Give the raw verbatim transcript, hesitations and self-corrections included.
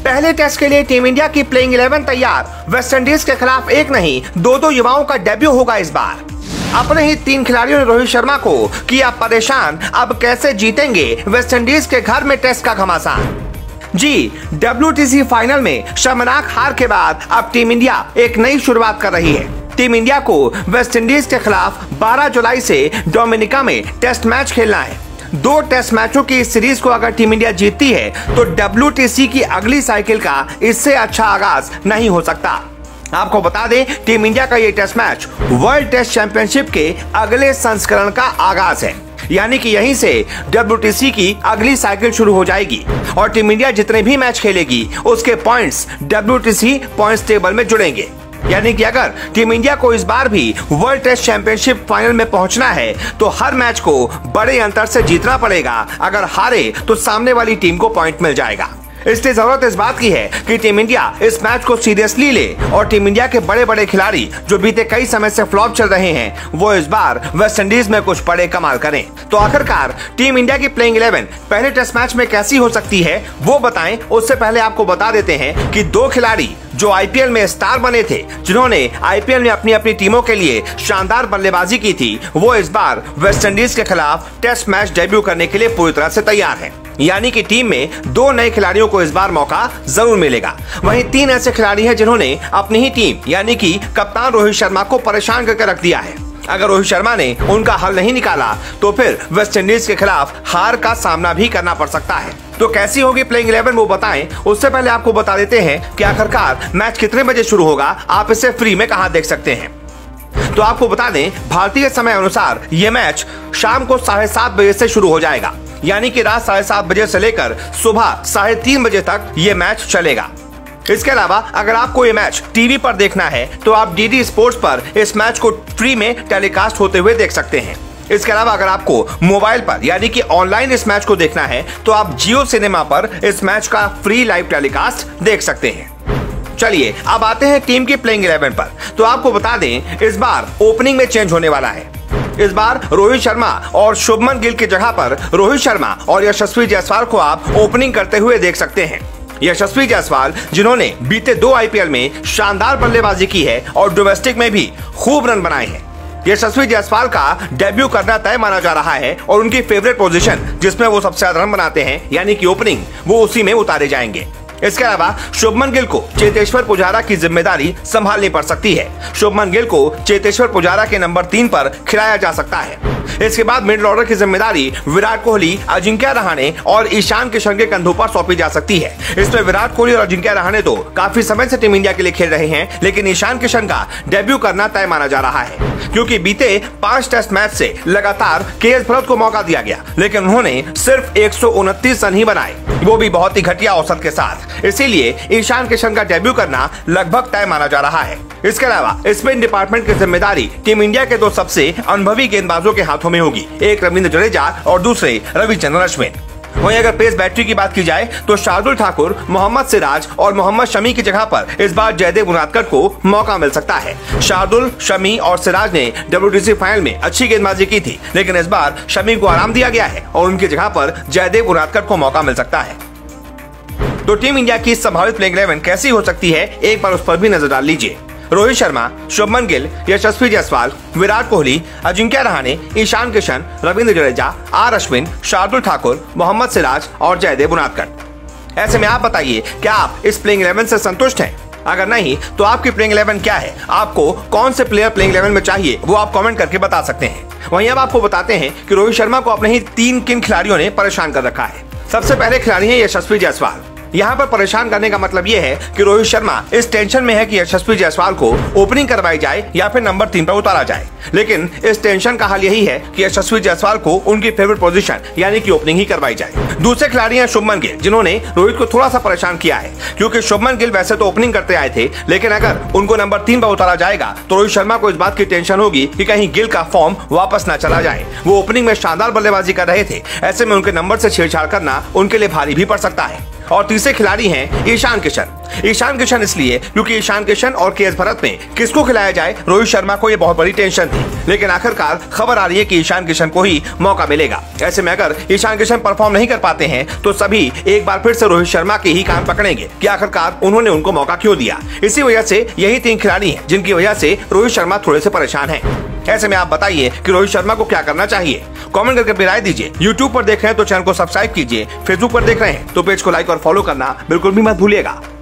पहले टेस्ट के लिए टीम इंडिया की प्लेइंग इलेवन तैयार। वेस्टइंडीज के खिलाफ एक नहीं दो दो युवाओं का डेब्यू होगा इस बार। अपने ही तीन खिलाड़ियों ने रोहित शर्मा को किया परेशान, अब कैसे जीतेंगे वेस्टइंडीज के घर में टेस्ट का घमासान। जी, डब्ल्यूटीसी फाइनल में शर्मनाक हार के बाद अब टीम इंडिया एक नई शुरुआत कर रही है। टीम इंडिया को वेस्टइंडीज के खिलाफ बारह जुलाई से डोमिनिका में टेस्ट मैच खेलना है। दो टेस्ट मैचों की इस सीरीज को अगर टीम इंडिया जीतती है तो डब्ल्यूटीसी की अगली साइकिल का इससे अच्छा आगाज नहीं हो सकता। आपको बता दें, टीम इंडिया का ये test match world test championship के अगले संस्करण का आगाज है, यानी कि यहीं से डब्ल्यूटीसी की अगली साइकिल शुरू हो जाएगी और टीम इंडिया जितने भी मैच खेलेगी उसके पॉइंट्स डब्ल्यूटीसी पॉइंट्स टेबल में जुड़ेंगे। यानी कि अगर टीम इंडिया को इस बार भी वर्ल्ड टेस्ट चैंपियनशिप फाइनल में पहुंचना है तो हर मैच को बड़े अंतर से जीतना पड़ेगा। अगर हारे तो सामने वाली टीम को पॉइंट मिल जाएगा। इसलिए जरूरत इस बात की है कि टीम इंडिया इस मैच को सीरियसली ले और टीम इंडिया के बड़े बड़े खिलाड़ी जो बीते कई समय से फ्लॉप चल रहे हैं वो इस बार वेस्टइंडीज में कुछ बड़े कमाल करें। तो आखिरकार टीम इंडिया की प्लेइंग इलेवन पहले टेस्ट मैच में कैसी हो सकती है वो बताएं। उससे पहले आपको बता देते हैं कि दो खिलाड़ी जो आईपीएल में स्टार बने थे, जिन्होंने आईपीएल में अपनी अपनी टीमों के लिए शानदार बल्लेबाजी की थी, वो इस बार वेस्टइंडीज के खिलाफ टेस्ट मैच डेब्यू करने के लिए पूरी तरह से तैयार हैं। यानी कि टीम में दो नए खिलाड़ियों को इस बार मौका जरूर मिलेगा। वहीं तीन ऐसे खिलाड़ी हैं जिन्होंने अपनी ही टीम यानी कि कप्तान रोहित शर्मा को परेशान करके रख दिया है। अगर रोहित शर्मा ने उनका हल नहीं निकाला तो फिर वेस्टइंडीज के खिलाफ हार का सामना भी करना पड़ सकता है। तो कैसी होगी प्लेइंग इलेवन वो बताएं। उससे पहले आपको बता देते हैं कि आखिरकार मैच कितने बजे शुरू होगा, आप इसे फ्री में कहां देख सकते हैं। तो आपको बता दें, भारतीय समय अनुसार ये मैच शाम को साढ़े सात बजे से शुरू हो जाएगा, यानी कि रात साढ़े सात बजे से लेकर सुबह साढ़े तीन बजे तक ये मैच चलेगा। इसके अलावा अगर आपको ये मैच टीवी पर देखना है तो आप डीडी स्पोर्ट्स पर इस मैच को फ्री में टेलीकास्ट होते हुए देख सकते हैं। इसके अलावा अगर आपको मोबाइल पर यानी कि ऑनलाइन इस मैच को देखना है तो आप जियो सिनेमा पर इस मैच का फ्री लाइव टेलीकास्ट देख सकते हैं। चलिए अब आते हैं टीम की प्लेइंग इलेवन पर। तो आपको बता दें, इस बार ओपनिंग में चेंज होने वाला है। इस बार रोहित शर्मा और शुभमन गिल की जगह पर रोहित शर्मा और यशस्वी जायसवाल को आप ओपनिंग करते हुए देख सकते हैं। यशस्वी जायसवाल जिन्होंने बीते दो आईपीएल में शानदार बल्लेबाजी की है और डोमेस्टिक में भी खूब रन बनाए हैं। यशस्वी जायसवाल का डेब्यू करना तय माना जा रहा है और उनकी फेवरेट पोजीशन जिसमें वो सबसे ज्यादा रन बनाते हैं यानी कि ओपनिंग, वो उसी में उतारे जाएंगे। इसके अलावा शुभमन गिल को चेतेश्वर पुजारा की जिम्मेदारी संभालनी पड़ सकती है। शुभमन गिल को चेतेश्वर पुजारा के नंबर तीन पर खिलाया जा सकता है। इसके बाद मिडिल ऑर्डर की जिम्मेदारी विराट कोहली, अजिंक्य रहाणे और ईशान किशन के कंधों पर सौंपी जा सकती है। इसमें विराट कोहली और अजिंक्य रहाणे तो काफी समय से टीम इंडिया के लिए खेल रहे हैं, लेकिन ईशान किशन का डेब्यू करना तय माना जा रहा है क्योंकि बीते पांच टेस्ट मैच से लगातार केएल भरत को मौका दिया गया, लेकिन उन्होंने सिर्फ एक सौ उनतीस रन ही बनाए, वो भी बहुत ही घटिया औसत के साथ। इसीलिए ईशान किशन का डेब्यू करना लगभग तय माना जा रहा है। इसके अलावा स्पिन डिपार्टमेंट की जिम्मेदारी टीम इंडिया के दो सबसे अनुभवी गेंदबाजों के हाथों में होगी, एक रविंद्र जडेजा और दूसरे रविचंद्रन अश्विन। वहीं अगर पेस बैटरी की बात की जाए तो शार्दुल ठाकुर, मोहम्मद सिराज और मोहम्मद शमी की जगह पर इस बार जयदेव उनादकर को मौका मिल सकता है। शार्दुल, शमी और सिराज ने डब्ल्यूटीसी फाइनल में अच्छी गेंदबाजी की थी, लेकिन इस बार शमी को आराम दिया गया है और उनकी जगह पर जयदेव उनादकर को मौका मिल सकता है। तो टीम इंडिया की संभावित प्लेइंग इलेवन कैसी हो सकती है, एक बार उस पर भी नजर डाल लीजिए। रोहित शर्मा, शुभमन गिल, यशस्वी जायसवाल, विराट कोहली, अजिंक्य रहाणे, ईशान किशन, रविंद्र जडेजा, आर अश्विन, शार्दुल ठाकुर, मोहम्मद सिराज और जयदेव उनादकर। ऐसे में आप बताइए, क्या आप इस प्लेइंग इलेवन से संतुष्ट हैं? अगर नहीं तो आपकी प्लेइंग इलेवन क्या है, आपको कौन से प्लेयर प्लेइंग इलेवन में चाहिए वो आप कमेंट करके बता सकते हैं। वहीं अब आपको बताते हैं कि रोहित शर्मा को अपने ही तीन किन खिलाड़ियों ने परेशान कर रखा है। सबसे पहले खिलाड़ी है यशस्वी जायसवाल। यहाँ पर परेशान करने का मतलब ये है कि रोहित शर्मा इस टेंशन में है कि यशस्वी जायसवाल को ओपनिंग करवाई जाए या फिर नंबर तीन पर उतारा जाए, लेकिन इस टेंशन का हल यही है कि यशस्वी जायसवाल को उनकी फेवरेट पोजीशन यानी कि ओपनिंग ही करवाई जाए। दूसरे खिलाड़ी हैं शुभमन गिल, जिन्होंने रोहित को थोड़ा सा परेशान किया है क्योंकि शुभमन गिल वैसे तो ओपनिंग करते आए थे, लेकिन अगर उनको नंबर तीन पर उतारा जाएगा तो रोहित शर्मा को इस बात की टेंशन होगी कि कहीं गिल का फॉर्म वापस न चला जाए। वो ओपनिंग में शानदार बल्लेबाजी कर रहे थे, ऐसे में उनके नंबर से छेड़छाड़ करना उनके लिए भारी भी पड़ सकता है। और तीसरे खिलाड़ी हैं ईशान किशन। ईशान किशन इसलिए क्योंकि ईशान किशन और के एस भरत में किसको खिलाया जाए, रोहित शर्मा को ये बहुत बड़ी टेंशन थी, लेकिन आखिरकार खबर आ रही है कि ईशान किशन को ही मौका मिलेगा। ऐसे में अगर ईशान किशन परफॉर्म नहीं कर पाते हैं तो सभी एक बार फिर से रोहित शर्मा के ही कान पकड़ेंगे कि आखिरकार उन्होंने उनको मौका क्यों दिया। इसी वजह से यही तीन खिलाड़ी हैं जिनकी वजह से रोहित शर्मा थोड़े से परेशान हैं। ऐसे में आप बताइए कि रोहित शर्मा को क्या करना चाहिए, कमेंट करके अपनी राय दीजिए। यूट्यूब पर देख रहे हैं तो चैनल को सब्सक्राइब कीजिए, फेसबुक पर देख रहे हैं तो पेज को लाइक और फॉलो करना बिल्कुल भी मत भूलिएगा।